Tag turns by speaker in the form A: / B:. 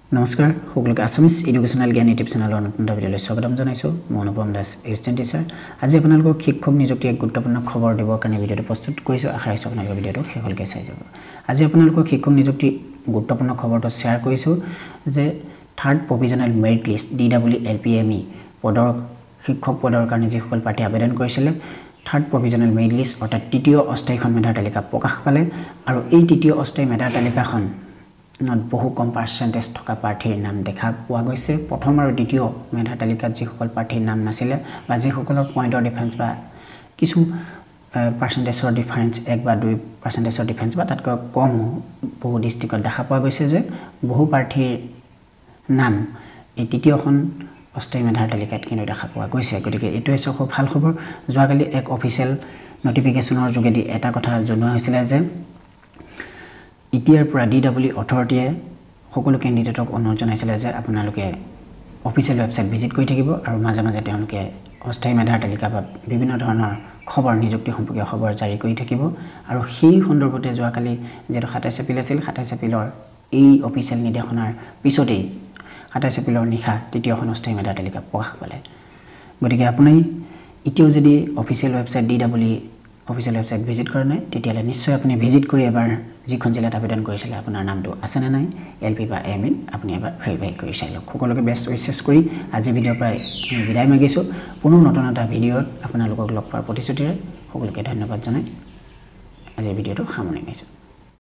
A: নমস্কাৰ সকলোকে Assamese educational জ্ঞান ইউটিউব চেনেলৰ নতুন ভিডিঅলৈ স্বাগতম জনাইছো মই অনুপম দাস এচিষ্টেণ্ট টিচাৰ আজি আপোনালোকক শিক্ষক নিযুক্তিৰ এক গুৰুত্বপূৰ্ণ খবৰ দিবৰ কাৰণে ভিডিঅটো প্ৰস্তুত কৰিছো আশা ৰাখিছো আপোনালোকে ভিডিঅটো শেষলৈকে চাই যাব আজি আপোনালোকক শিক্ষক নিযুক্তিৰ গুৰুত্বপূৰ্ণ খবৰটো শ্বেয়াৰ কৰিছো যে third provisional merit list DEE পদৰ শিক্ষক পদৰ কাৰণে যিসকল প্ৰাৰ্থী আবেদন কৰিছিল থাৰ্ড প্ৰভিজনাল মেৰিট লিষ্ট অৰ্থাৎ তৃতীয় অস্থায়ীখন মেধাৰ তালিকা প্ৰকাশ পালে আৰু এই তৃতীয় অস্থায়ী মেধাৰ তালিকাখন not বহু কম পাৰ্চেন্টেজ থকা প্ৰাৰ্থীৰ নাম দেখা পোৱা গৈছে প্ৰথম আৰু দ্বিতীয় মেধা তালিকাত যিসকল প্ৰাৰ্থীৰ নাম নাছিল বা যিসকলৰ পইণ্টৰ ডিফাৰেন্স বা কিছু পাৰ্চেন্টেজৰ ডিফাৰেন্স 1 বা 2 পাৰ্চেন্টেজৰ ডিফাৰেন্স বা তাতকৈ কম বহু ডিস্ট্ৰিক্টত দেখা পোৱা গৈছে যে বহু প্ৰাৰ্থীৰ নাম এই তৃতীয়খন অস্থায়ী মেধাৰ তালিকাত কিন্তু দেখা পোৱা গৈছে গতিকে এটো হৈছে খুব ভাল খবৰ যোৱাকালি এক অফিচিয়েল নোটিফিকেশনৰ যোগেদি এটা কথা জনোৱা হৈছিল যে ইতিয়াৰ পৰা DEE অথৰিটিয়ে সকলো ক্যান্ডিডেটক অনুৰোধ জনাইছিল যে আপোনালোকে অফিচিয়েল ওয়েবসাইট ভিজিট কৰি থাকিব আৰু মাজে মাজে তেওঁলোকে অস্থায়ী মেধাৰ তালিকা বা বিভিন্ন ধৰণৰ খবৰ নিযুক্তি সম্পৰ্কীয় খবৰ জাৰি কৰি থাকিব আৰু সেই সন্দৰ্ভতে যোৱাকালি যেটো 27 এপ্ৰিল আছিল 27 এপ্ৰিলৰ এই অফিচিয়েল নিৰ্দেশনাৰ পিছতেই 27 এপ্ৰিলৰ নিশা তৃতীয়খন অস্থায়ী মেধাৰ তালিকা প্ৰকাশ পালে গতিকে আপুনি ইতিয়াও যদি official website DEE official website visit কৰা নাই তেতিয়ালে নিশ্চয় আপুনি ভিজিট কৰি এবাৰ যিখন জিলাত আবেদন কৰিছিল আপোনাৰ নামটো আছে না নাই এলপি বা এমএন আপুনি এবাৰ ভেৰিফাই কৰি চাই লওক সকলোকে বেষ্ট উইশেছ কৰি আজি ভিডিঅ পৰা বিদায় মাগিছো পুনৰ নতুন এটা ভিডিঅত আপোনালোকক লগ পোৱাৰ প্ৰতিশ্ৰুতিৰে সকলোকে ধন্যবাদ জনাই আজি ভিডিঅটো সামৰণি মাৰিছো